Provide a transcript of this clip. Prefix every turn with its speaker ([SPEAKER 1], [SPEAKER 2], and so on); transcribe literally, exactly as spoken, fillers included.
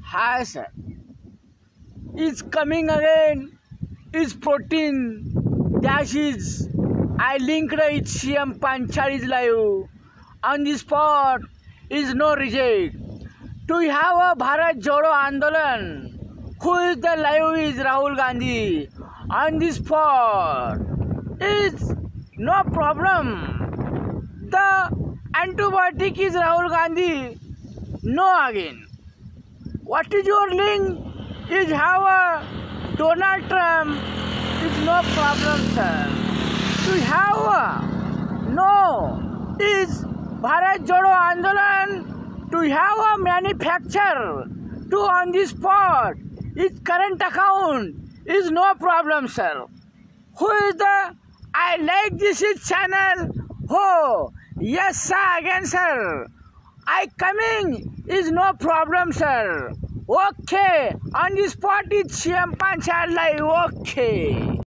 [SPEAKER 1] Hi sir. It's coming again. It's protein. That is. I linked it. C M PANCHAL is live. On the spot is no reject. To have a Bharat Jodo andolan. Who is the live is Rahul Gandhi. On the spot. It's no problem. The antibiotic is Rahul Gandhi. No again. What is your link? Is have a Donald Trump. It's no problem, sir. To have a no is Bharat Jodo Andolan. To have a manufacture to on the spot is current account is no problem, sir. Who is the I like this is channel. Oh yes, sir. Again, sir. I coming is no problem, sir. Okay, on the spot is C M PANCHAL live. Okay.